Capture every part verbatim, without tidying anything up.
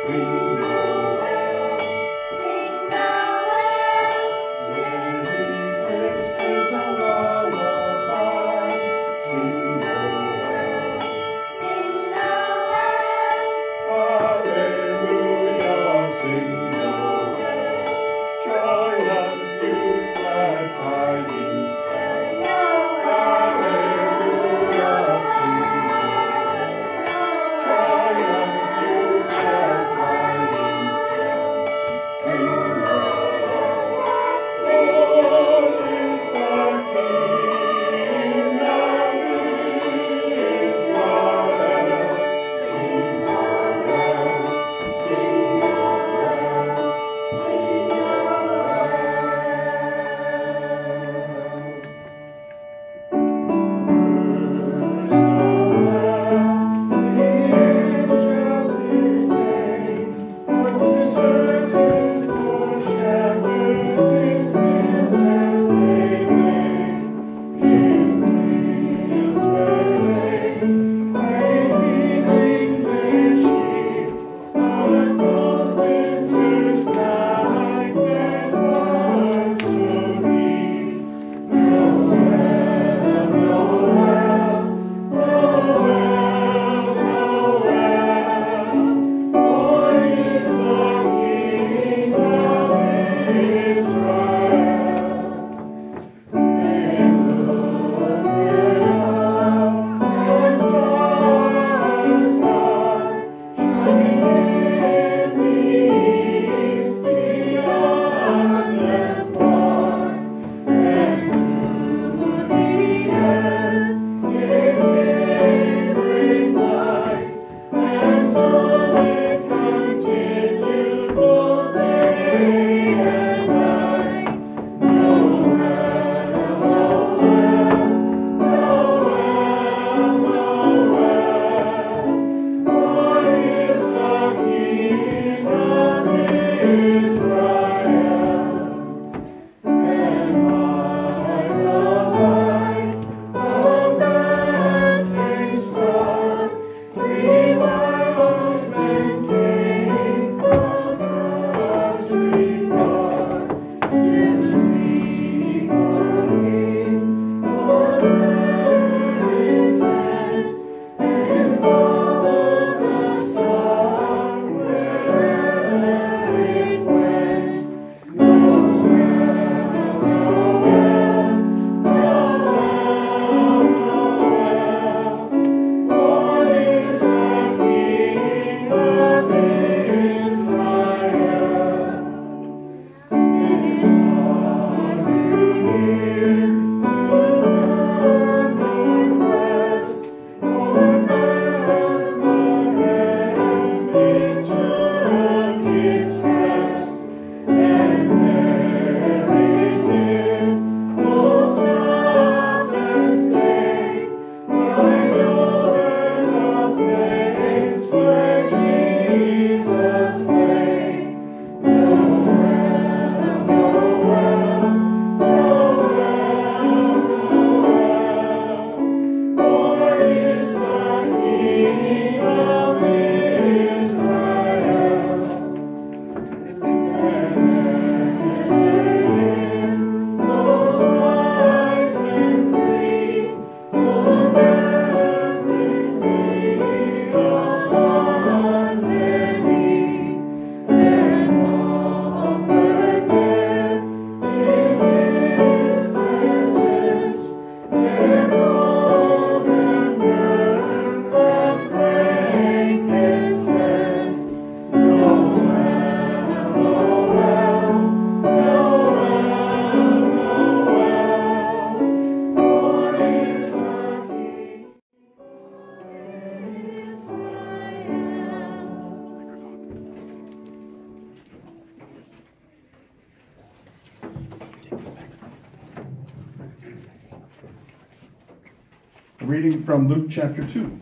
Reading from Luke chapter two.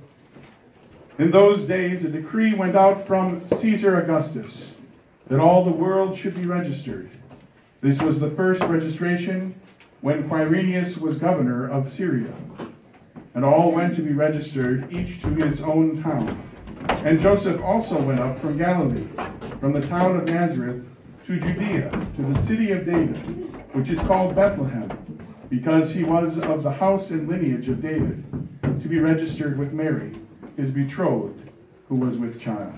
In those days a decree went out from Caesar Augustus that all the world should be registered. This was the first registration when Quirinius was governor of Syria. And all went to be registered, each to his own town. And Joseph also went up from Galilee, from the town of Nazareth, to Judea, to the city of David, which is called Bethlehem, because he was of the house and lineage of David, to be registered with Mary, his betrothed, who was with child.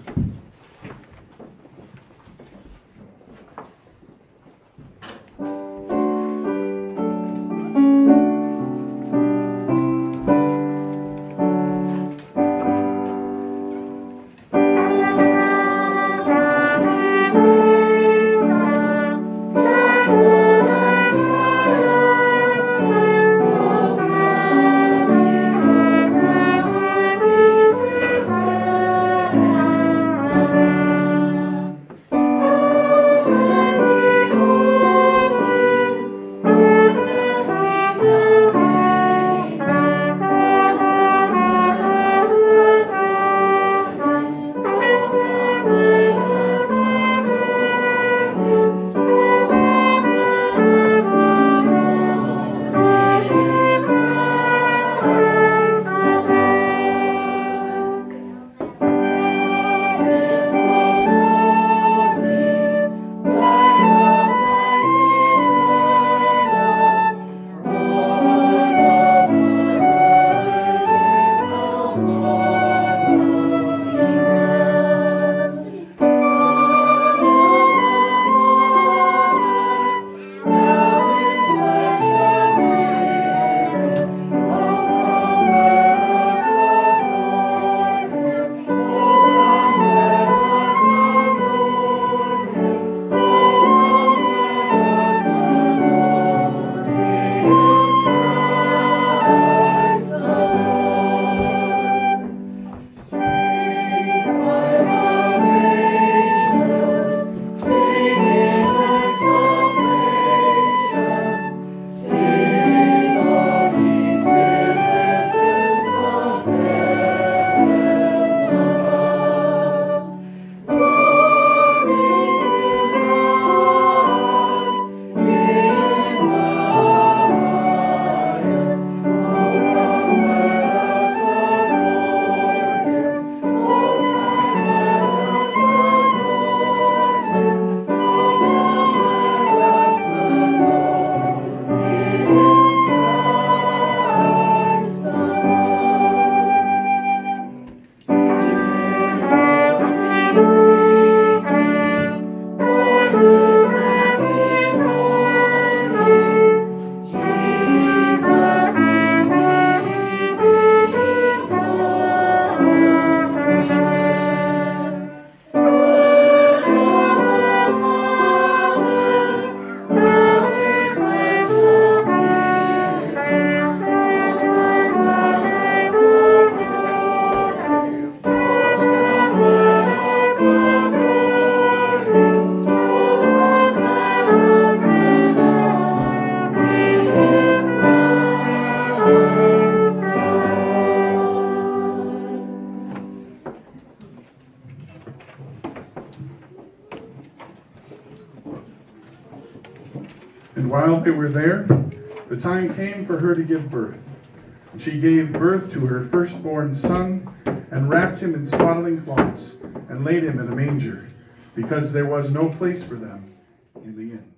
And while they were there, the time came for her to give birth. And she gave birth to her firstborn son, and wrapped him in swaddling cloths, and laid him in a manger, because there was no place for them in the inn.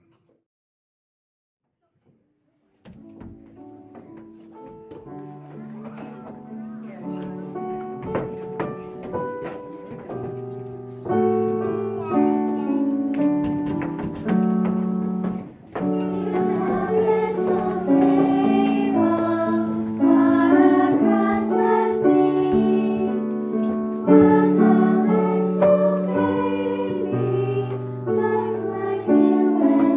Was a little baby, just like you and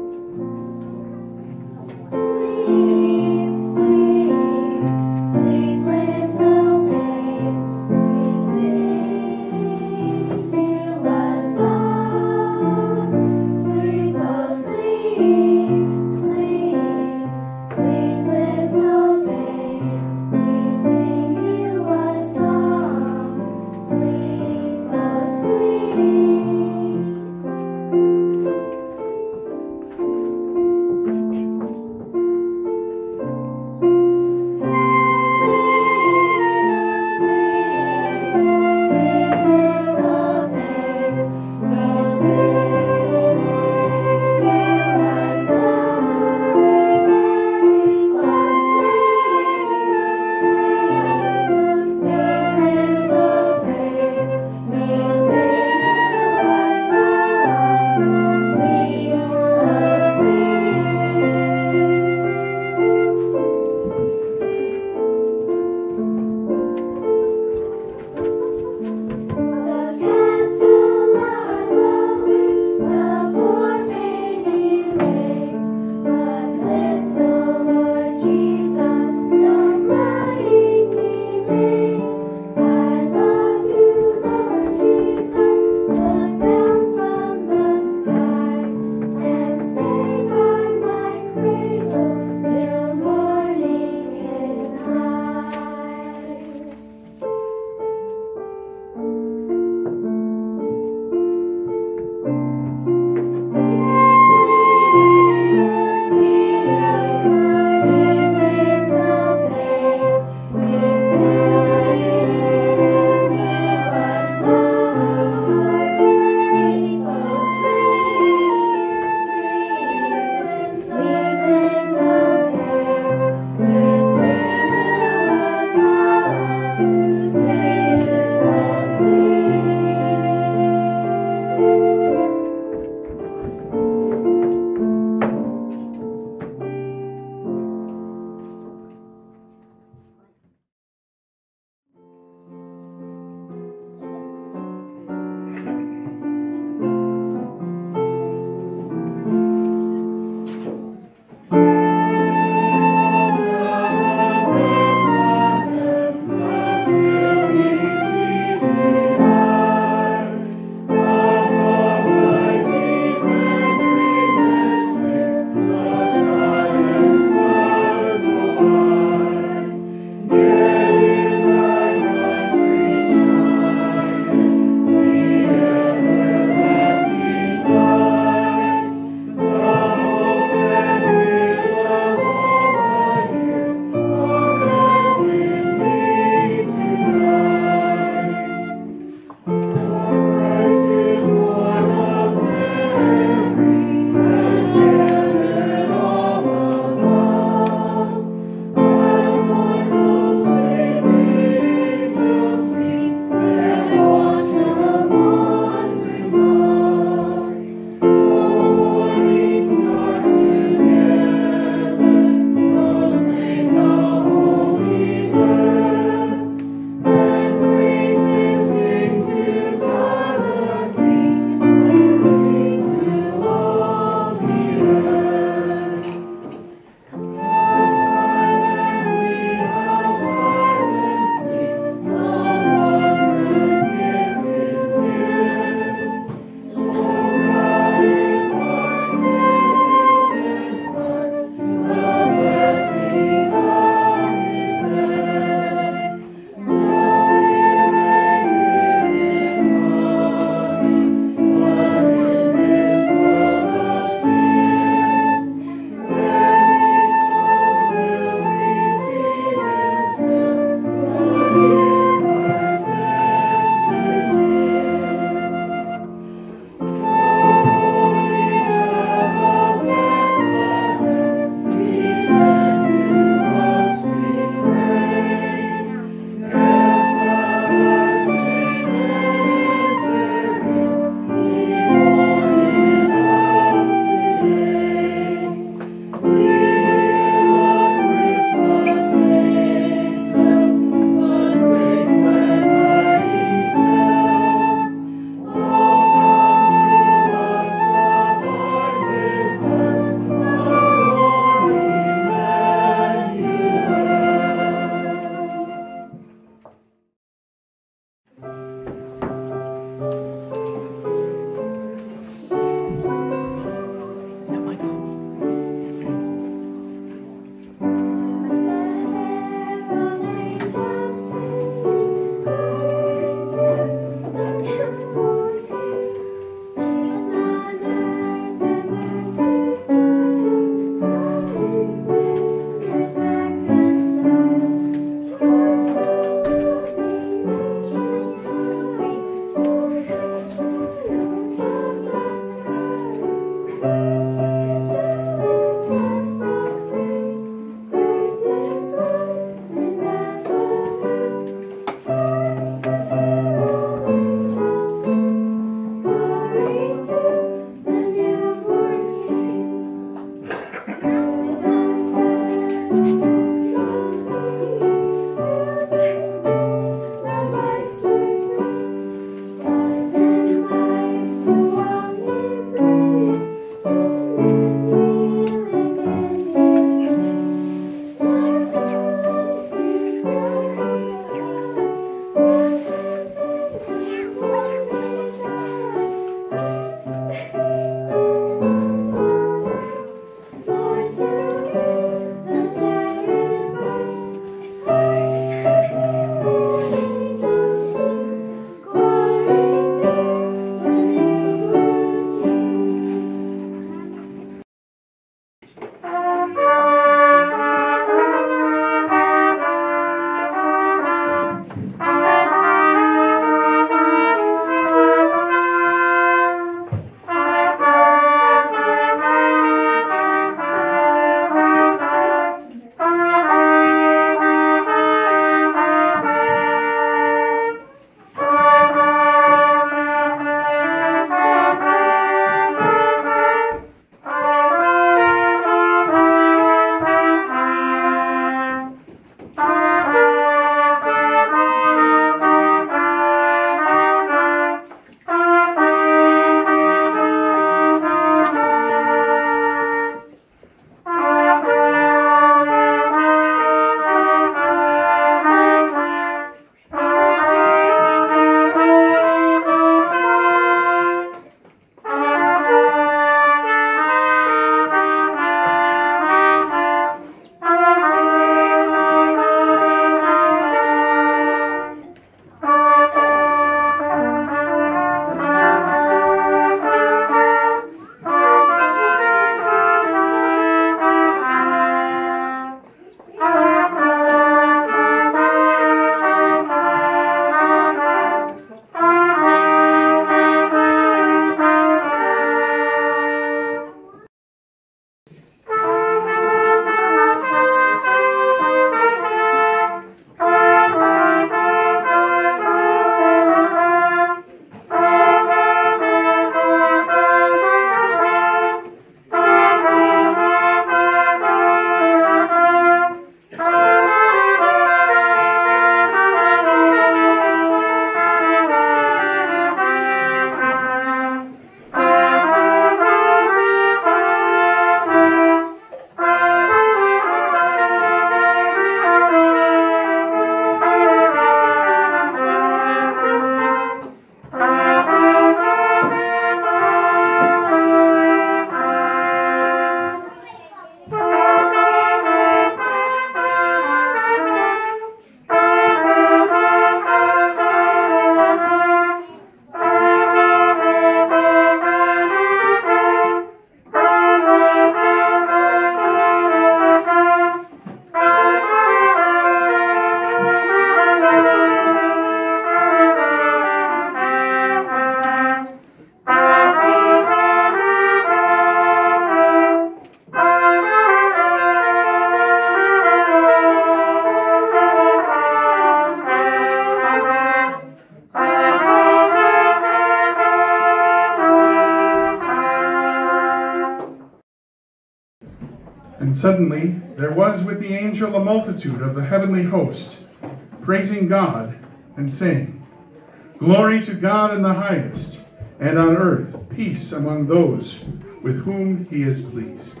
And suddenly there was with the angel a multitude of the heavenly host, praising God and saying, Glory to God in the highest, and on earth peace among those with whom he is pleased.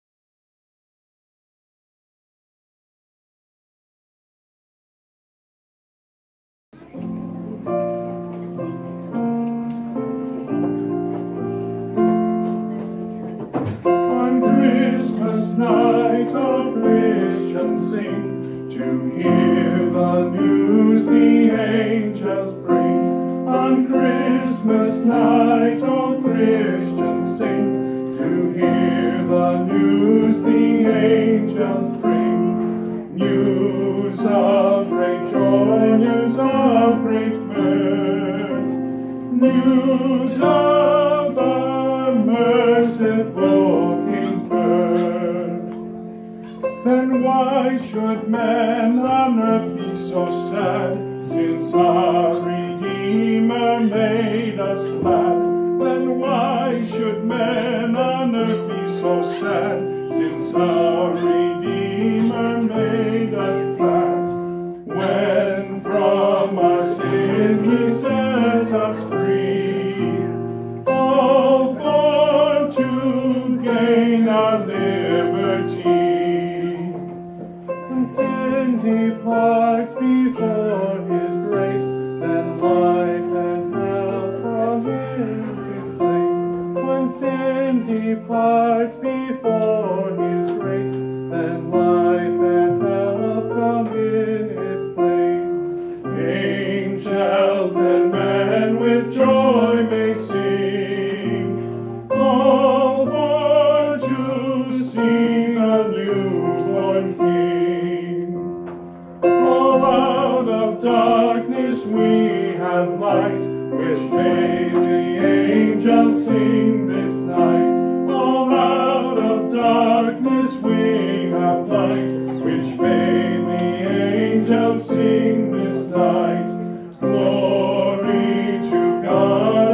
Christmas night all Christians sing, to hear the news the angels bring. On Christmas night all Christians sing, to hear the news the angels bring. News of great joy, news of great mirth, news of the merciful King's birth. Then why should men on earth be so sad, since our Redeemer made us glad? Then why should men on earth be so sad, since our Redeemer made us glad? When from our sin he sets us free, all for to gain our liberty. When sin departs before his grace, then life and health come in its place. When sin departs before his grace, then life and health come in its place. Angels and men with joy may sing, all for to see the newborn King. All out of darkness we have light, which may the angels sing this night. All out of darkness we have light, which may the angels sing this night. Glory to God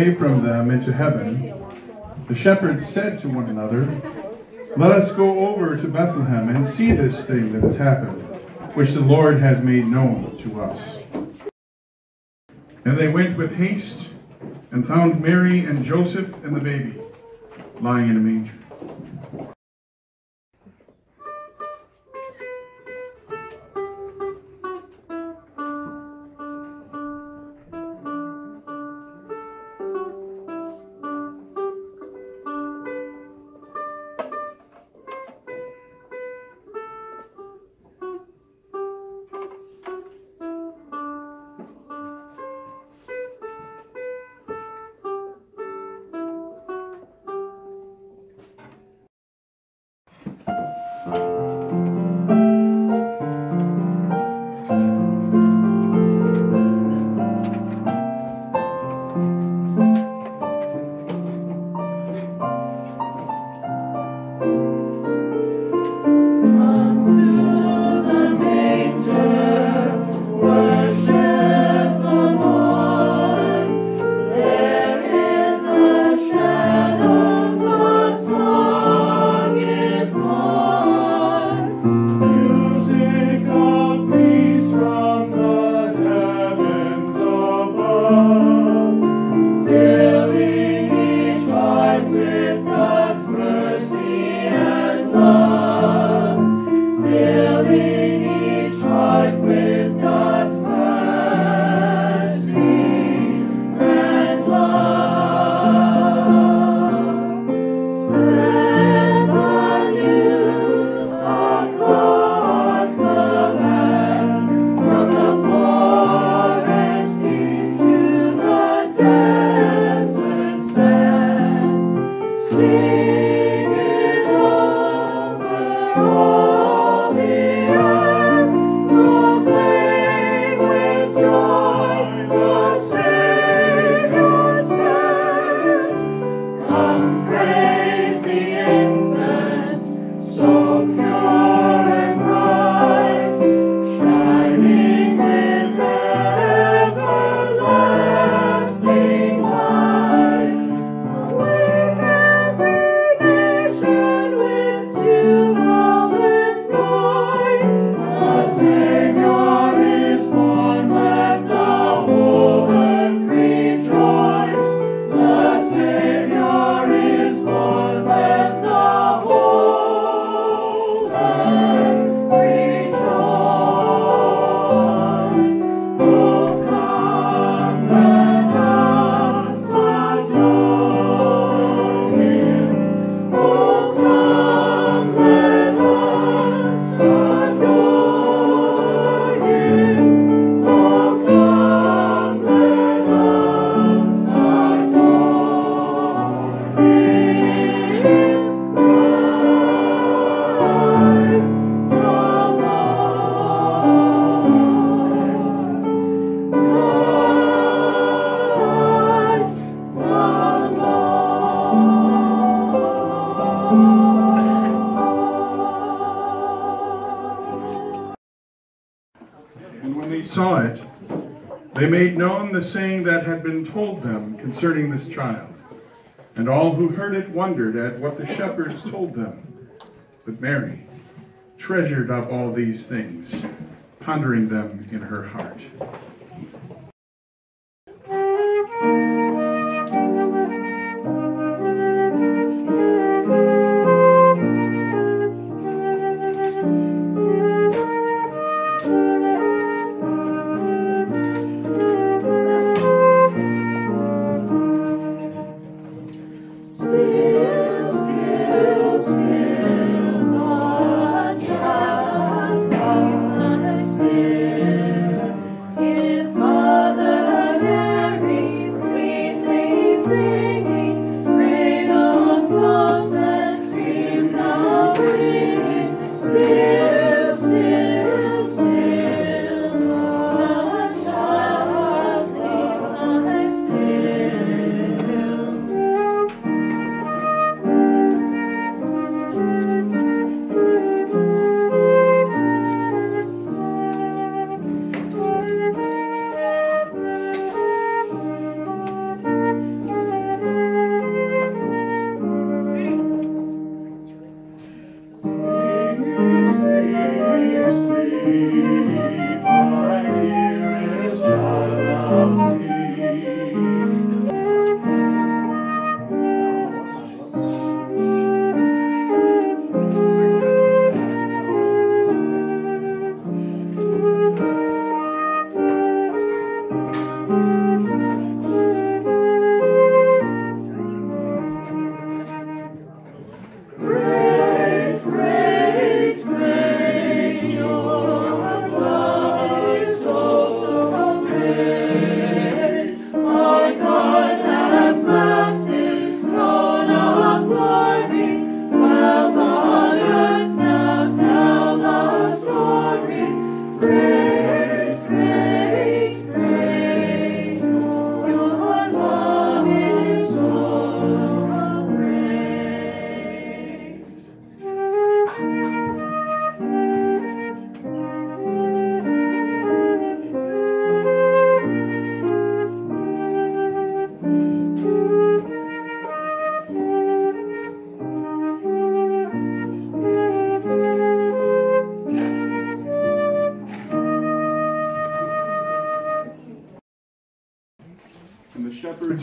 away from them into heaven, the shepherds said to one another, "Let us go over to Bethlehem and see this thing that has happened, which the Lord has made known to us." And they went with haste and found Mary and Joseph and the baby lying in a manger. Saw it, they made known the saying that had been told them concerning this child. And all who heard it wondered at what the shepherds told them. But Mary treasured up all these things, pondering them in her heart. Yeah.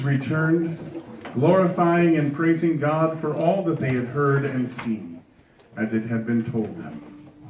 returned, glorifying and praising God for all that they had heard and seen, as it had been told them.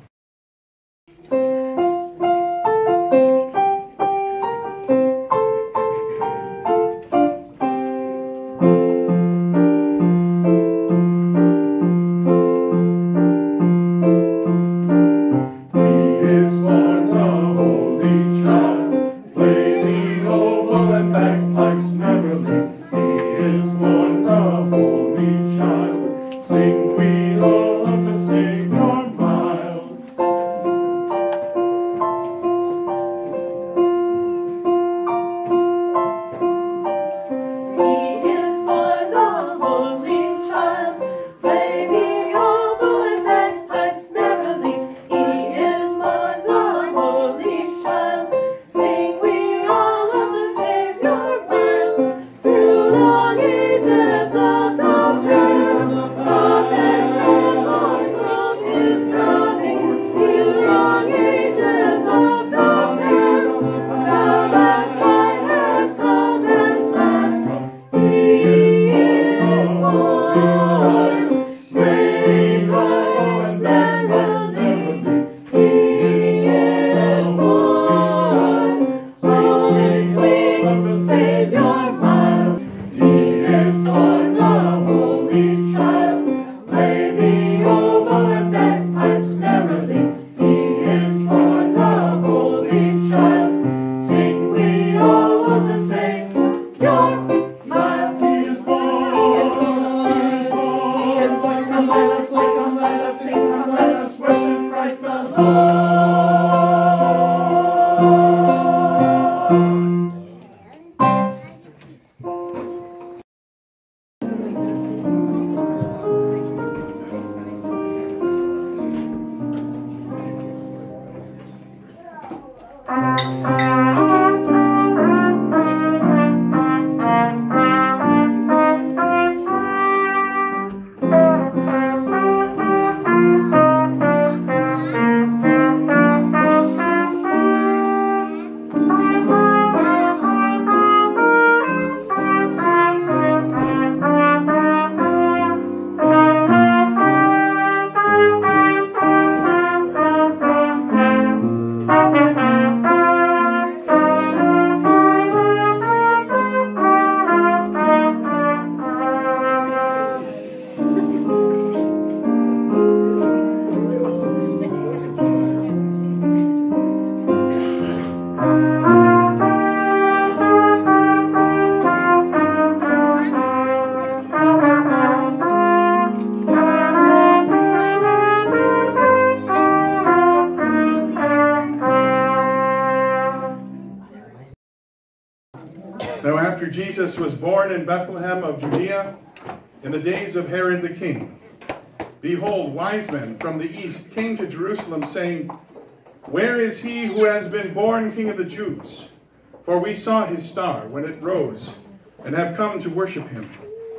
Now after Jesus was born in Bethlehem of Judea, in the days of Herod the king, behold, wise men from the east came to Jerusalem, saying, Where is he who has been born King of the Jews? For we saw his star when it rose, and have come to worship him.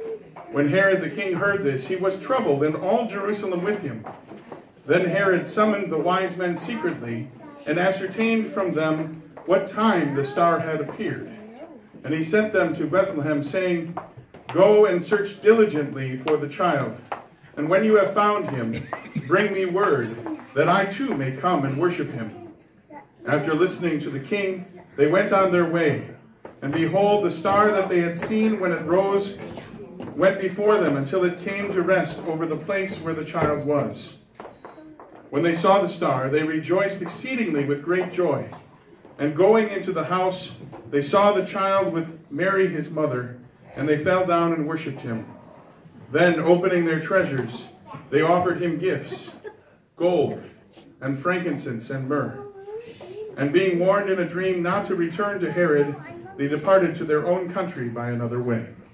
When Herod the king heard this, he was troubled, and all Jerusalem with him. Then Herod summoned the wise men secretly, and ascertained from them what time the star had appeared. And he sent them to Bethlehem, saying, Go and search diligently for the child, and when you have found him, bring me word, that I too may come and worship him. After listening to the king, they went on their way. And behold, the star that they had seen when it rose went before them until it came to rest over the place where the child was. When they saw the star, they rejoiced exceedingly with great joy. And going into the house, they saw the child with Mary his mother, and they fell down and worshipped him. Then, opening their treasures, they offered him gifts, gold, and frankincense, and myrrh. And being warned in a dream not to return to Herod, they departed to their own country by another way.